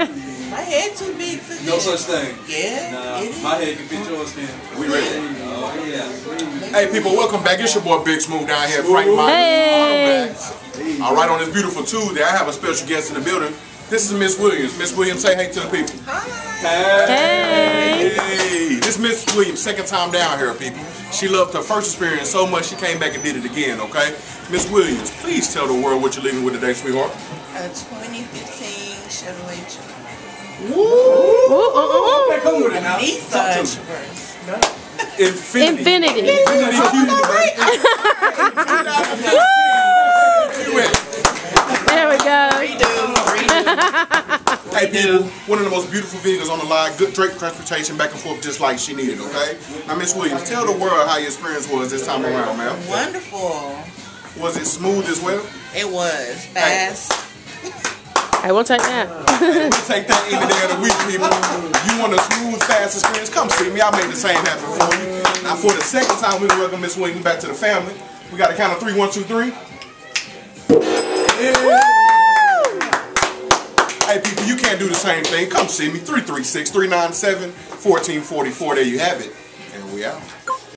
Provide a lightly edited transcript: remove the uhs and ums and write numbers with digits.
My head too big for this. No such thing. Yeah. Nah, my head can fit yours, Ken. We ready? Oh, yeah. Hey, people, welcome back. It's your boy Big Smooth down here, Frank Mike. Hey. All right, on this beautiful Tuesday, I have a special guest in the building. This is Miss Williams. Miss Williams, say hey to the people. Hi. Hey. Hey. This Miss Williams' second time down here, people. She loved her first experience so much she came back and did it again, okay? Miss Williams, please tell the world what you're leaving with today, sweetheart. A 2015 Chevrolet Traverse. Come with it now. Nissan Traverse. No. Infinity. There we go. Hey people, one of the most beautiful vehicles on the line, good Drake transportation back and forth just like she needed, okay? Now Miss Williams, tell the world how your experience was this time around, ma'am. Wonderful. Was it smooth as well? It was. Fast. I will take that. Hey, we'll take that any day of the week, people. You want a smooth, fast experience? Come see me. I'll make the same happen for you. Now for the second time, we welcome Miss Williams back to the family. We got to count of 3, 1, 2, 3. Yeah. Hey people, you can't do the same thing. Come see me. 336-397-1444. There you have it. And we out.